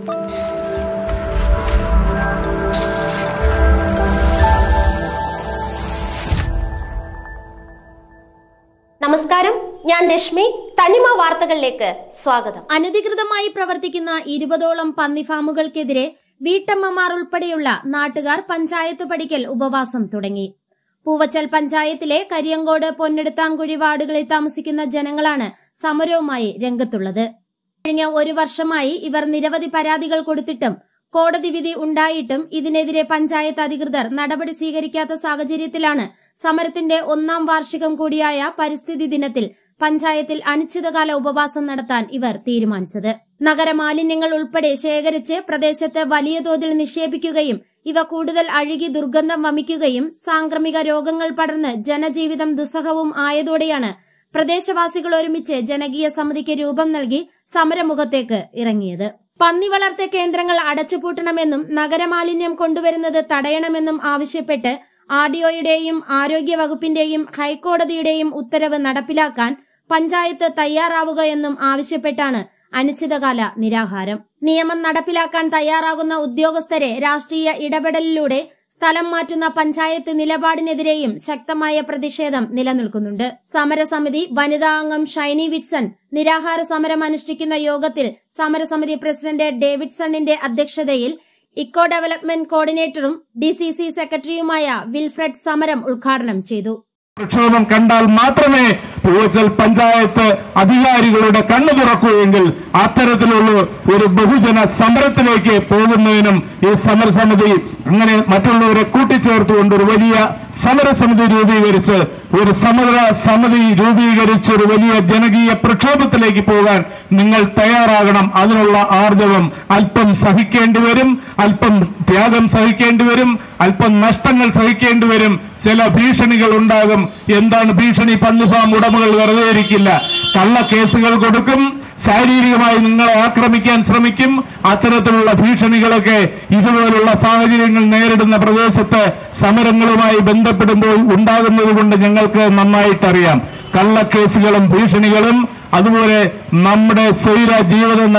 നമസ്കാരം, ഞാൻ രശ്മി. തനിമ വാർത്തകളിലേക്ക് സ്വാഗതം. അനധികൃതമായി പ്രവർത്തിക്കുന്ന 20ഓളം പന്നി ഫാമുകൾക്കെതിരെ വീട്ടമ്മമാർ ഉൾപ്പെടെയുള്ള നാട്ടുകാർ പഞ്ചായത്ത് പടിക്കൽ ഉപവാസം തുടങ്ങി. പൂവച്ചൽ പഞ്ചായത്തിലെ കരിയങ്കോട്, പൊന്നെടുത്താംകുഴി വാർഡുകളിൽ താമസിക്കുന്ന ജനങ്ങളാണ് സമരവുമായി രംഗത്തുള്ളത്. കഴിഞ്ഞ 1 വർഷമായി ഇവർ നിരവധി പരാതികൾ കൊടുത്തിട്ടും കോടതി വിധി ഉണ്ടായിട്ടും ഇതിനെതിരെ പഞ്ചായത്ത് അധികൃതർ നടപടി സ്വീകരിക്കാത്ത സാഹചര്യത്തിലാണ് സമരത്തിന്റെ 1ാം വാർഷികം കൂടിയായ പരിസ്ഥിതി ദിനത്തിൽ പഞ്ചായത്തിൽ അനിശ്ചിതകാല ഉപവാസം നടത്താൻ ഇവർ തീരുമാനിച്ചത്. നഗരമാലിന്യങ്ങൾ ഉൾപ്പെടെ ശേഖരിച്ച് പ്രദേശത്ത് വലിയ തോതിൽ നിക്ഷേപിക്കുകയും ഇവ കൂടുതൽ അഴുകി ദുർഗന്ധം വമിക്കുകയും സാംക്രമിക രോഗങ്ങൾ പടർന്ന് ജനജീവിതം ദുസ്സഹവും ആയതോടെയാണ് പ്രദേശവാസികൾ ഒരുമിച്ച് ജനകീയ സമിതിക്ക് രൂപം നൽകി സമരമുഖത്തേക്ക് ഇറങ്ങിയത്. പന്നി വളർത്തൽ കേന്ദ്രങ്ങൾ അടച്ചുപൂട്ടണമെന്നും നഗരമാലിന്യം കൊണ്ടുവരുന്നത് തടയണമെന്നും ആവശ്യപ്പെട്ട് ആർഡിഒയുടെയും ആരോഗ്യ വകുപ്പിന്റെയും ഹൈക്കോടതിയുടെയും ഉത്തരവ് നടപ്പിലാക്കാൻ പഞ്ചായത്ത് തയ്യാറാവുക എന്നും ആവശ്യപ്പെട്ടാണ് അനിശ്ചിതകാല നിരാഹാരം. നിയമം നടപ്പിലാക്കാൻ തയ്യാറാകുന്ന ഉദ്യോഗസ്ഥരെ രാഷ്ട്രീയ ഇടപെടലിലൂടെ സ്ഥലം മാറ്റുന്ന പഞ്ചായത്ത് നിലപാടിനെതിരെയും ശക്തമായ പ്രതിഷേധം നിലനിൽക്കുന്നുണ്ട്. സമരസമിതി വനിതാ അംഗം ഷൈനി വിറ്റ്സൺ നിരാഹാര സമരം അനുഷ്ഠിക്കുന്ന യോഗത്തിൽ സമരസമിതി പ്രസിഡന്റ് ഡേവിഡ്സണിന്റെ അധ്യക്ഷതയിൽ ഇക്കോ ഡെവലപ്മെന്റ് കോർഡിനേറ്ററും DCC സെക്രട്ടറിയുമായ വിൽഫ്രഡ് സമരം ഉദ്ഘാടനം ചെയ്തു. പ്രക്ഷോഭം കണ്ടാൽ മാത്രമേ പൂവച്ചൽ പഞ്ചായത്ത് അധികാരികളുടെ കണ്ണു തുറക്കുകയെങ്കിൽ അത്തരത്തിലുള്ള ഒരു ബഹുജന സമരത്തിലേക്ക് പോകുന്നതിനും ഈ സമരസമിതി അങ്ങനെ മറ്റുള്ളവരെ കൂട്ടിച്ചേർത്തുകൊണ്ട് ഒരു വലിയ സമരസമിതി രൂപീകരിച്ച് ഒരു സമരസമിതി രൂപീകരിച്ച് ഒരു വലിയ ജനകീയ പ്രക്ഷോഭത്തിലേക്ക് പോകാൻ നിങ്ങൾ തയ്യാറാകണം. അതിനുള്ള ആർജവം അല്പം സഹിക്കേണ്ടി വരും, അല്പം ത്യാഗം സഹിക്കേണ്ടി വരും, അല്പം നഷ്ടങ്ങൾ സഹിക്കേണ്ടി വരും. ചില ഭീഷണികൾ ഉണ്ടാകും. എന്താണ് ഭീഷണി? പന്നിഫാം ഉടമകൾ വെറുതെ ഇരിക്കില്ല. കള്ളക്കേസുകൾ കൊടുക്കും, ശാരീരികമായി നിങ്ങളെ ആക്രമിക്കാൻ ശ്രമിക്കും. അത്തരത്തിലുള്ള ഭീഷണികളൊക്കെ ഇതുപോലുള്ള സാഹചര്യങ്ങൾ നേരിടുന്ന പ്രദേശത്ത് സമരങ്ങളുമായി ബന്ധപ്പെടുമ്പോൾ ഉണ്ടാകുന്നത് കൊണ്ട് ഞങ്ങൾക്ക് നന്നായിട്ടറിയാം. കള്ളക്കേസുകളും ഭീഷണികളും അതുപോലെ നമ്മുടെ സ്വൈര ജീവിതം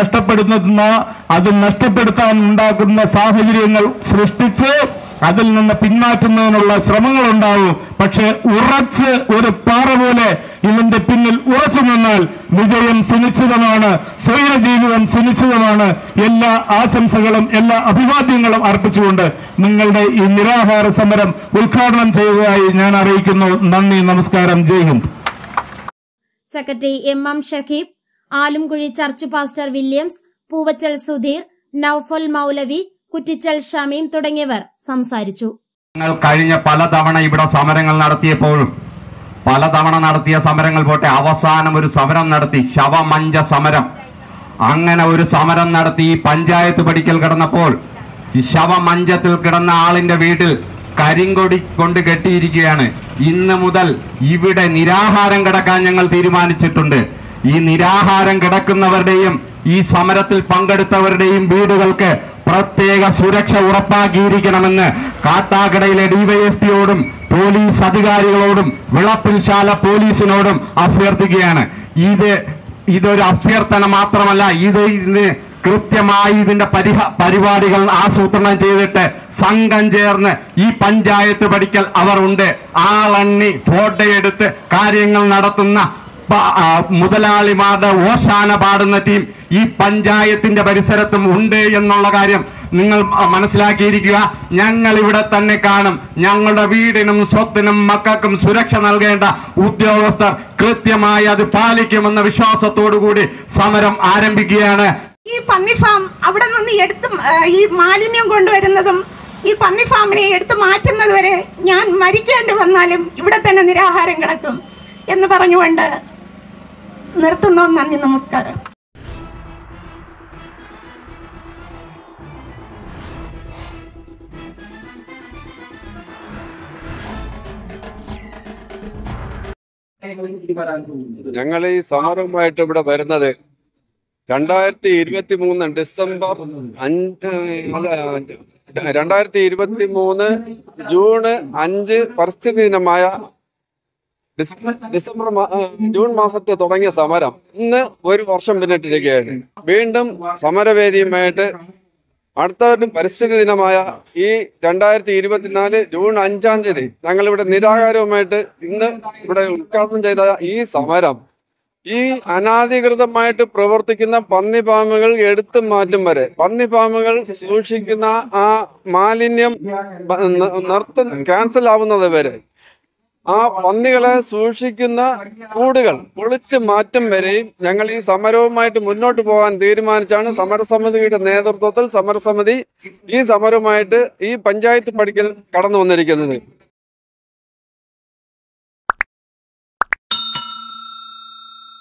അത് നഷ്ടപ്പെടുത്താൻ ഉണ്ടാക്കുന്ന സാഹചര്യങ്ങൾ സൃഷ്ടിച്ച് അതിൽ നിന്ന് പിന്മാറ്റുന്നതിനുള്ള ശ്രമങ്ങൾ ഉണ്ടാവും. പക്ഷെ ഉറച്ച് ഒരു പാറ പോലെ ഇതിന്റെ പിന്നിൽ ഉറച്ചു നിന്നാൽ വിജയം സുനിശ്ചിതമാണ്, സ്വൈര ജീവിതം സുനിശ്ചിതമാണ്. എല്ലാ ആശംസകളും എല്ലാ അഭിവാദ്യങ്ങളും അർപ്പിച്ചുകൊണ്ട് നിങ്ങളുടെ ഈ നിരാഹാര സമരം ഉദ്ഘാടനം ചെയ്തതായി ഞാൻ അറിയിക്കുന്നു. നന്ദി, നമസ്കാരം, Jai Hind. Secretary MM Shaheeb, Alumkuzhi church pastor Williams, Poovachal Sudheer, Noufal മൗലവി, കുറ്റിച്ചൽ ഷമീം തുടങ്ങിയവർ സംസാരിച്ചു. ഞങ്ങൾ കഴിഞ്ഞ പലതവണ ഇവിടെ സമരങ്ങൾ നടത്തിയപ്പോഴും പലതവണ നടത്തിയ സമരങ്ങൾ പോട്ടെ, അവസാനം ഒരു സമരം നടത്തി, ശവമഞ്ച സമരം. അങ്ങനെ ഒരു സമരം നടത്തി ഈ പഞ്ചായത്ത് പടിക്കൽ കിടന്നപ്പോൾ ഈ ശവമഞ്ചത്തിൽ കിടന്ന ആളിന്റെ വീട്ടിൽ കരിങ്കൊടി കൊണ്ട് കെട്ടിയിരിക്കുകയാണ്. ഇന്ന് മുതൽ ഇവിടെ നിരാഹാരം കിടക്കാൻ ഞങ്ങൾ തീരുമാനിച്ചിട്ടുണ്ട്. ഈ നിരാഹാരം കിടക്കുന്നവരുടെയും ഈ സമരത്തിൽ പങ്കെടുത്തവരുടെയും വീടുകൾക്ക് പ്രത്യേക സുരക്ഷ ഉറപ്പാക്കിയിരിക്കണമെന്ന് കാട്ടാക്കടയിലെ DYSPയോടും പോലീസ് അധികാരികളോടും വിളപ്പിൽശാല പോലീസിനോടും അഭ്യർത്ഥിക്കുകയാണ്. ഇതൊരു അഭ്യർത്ഥന മാത്രമല്ല, ഇതിന് കൃത്യമായി ഇതിന്റെ പരിപാടികൾ ആസൂത്രണം ചെയ്തിട്ട് സംഘം ചേർന്ന് ഈ പഞ്ചായത്ത് പടിക്കൽ അവർ ഉണ്ട്. ആളെണ്ണി ഫോട്ടോയെടുത്ത് കാര്യങ്ങൾ നടത്തുന്ന മുതലാളിമാരുടെ ഓശാന പാടുന്ന ടീം ഈ പഞ്ചായത്തിന്റെ പരിസരത്തും ഉണ്ട് എന്നുള്ള കാര്യം നിങ്ങൾ മനസ്സിലാക്കിയിരിക്കുക. ഞങ്ങൾ ഇവിടെ തന്നെ കാണും. ഞങ്ങളുടെ വീടിനും സ്വത്തിനും മക്കൾക്കും സുരക്ഷ നൽകേണ്ട ഉദ്യോഗസ്ഥർ കൃത്യമായി അത് പാലിക്കുമെന്ന വിശ്വാസത്തോടുകൂടി സമരം ആരംഭിക്കുകയാണ്. ഈ പന്നി ഫാം അവിടെ നിന്ന് ഈ മാലിന്യം കൊണ്ടുവരുന്നതും ഈ പന്നി ഫാമിനെ എടുത്തു മാറ്റുന്നത് വരെ ഞാൻ മരിക്കേണ്ടി വന്നാലും ഇവിടെ തന്നെ നിരാഹാരം കിടക്കും എന്ന് പറഞ്ഞുകൊണ്ട് നിർത്തുന്നു. നന്ദി, നമസ്കാരം. ഞങ്ങൾ ഈ സമരവുമായിട്ട് ഇവിടെ വരുന്നത് 2023 ഡിസംബർ 5 2023 ജൂൺ 5 പരിസ്ഥിതി ദിനമായ ജൂൺ മാസത്തിൽ തുടങ്ങിയ സമരം ഇന്ന് 1 വർഷം പിന്നിട്ടിരിക്കുകയാണ്. വീണ്ടും സമരവേദിയുമായിട്ട് അടുത്ത ഒരു പരിസ്ഥിതി ദിനമായ ഈ 2024 ജൂൺ 5-ാം തീയതി ഞങ്ങളിവിടെ നിരാഹാരവുമായിട്ട് ഇന്ന് ഇവിടെ ഉദ്ഘാടനം ചെയ്ത ഈ സമരം ഈ അനാധികൃതമായിട്ട് പ്രവർത്തിക്കുന്ന പന്നി ഫാമുകൾ എടുത്തു മാറ്റും വരെ, പന്നി ഫാമുകൾ സൂക്ഷിക്കുന്ന ആ മാലിന്യം ക്യാൻസൽ ആവുന്നത് വരെ, ആ പന്നികളെ സൂക്ഷിക്കുന്ന കൂടുകൾ പൊളിച്ചു മാറ്റം വരെയും ഞങ്ങൾ ഈ സമരവുമായിട്ട് മുന്നോട്ട് പോകാൻ തീരുമാനിച്ചാണ് സമരസമിതിയുടെ നേതൃത്വത്തിൽ സമരസമിതി ഈ സമരവുമായിട്ട് ഈ പഞ്ചായത്ത് പടിക്കൽ കടന്നു വന്നിരിക്കുന്നത്.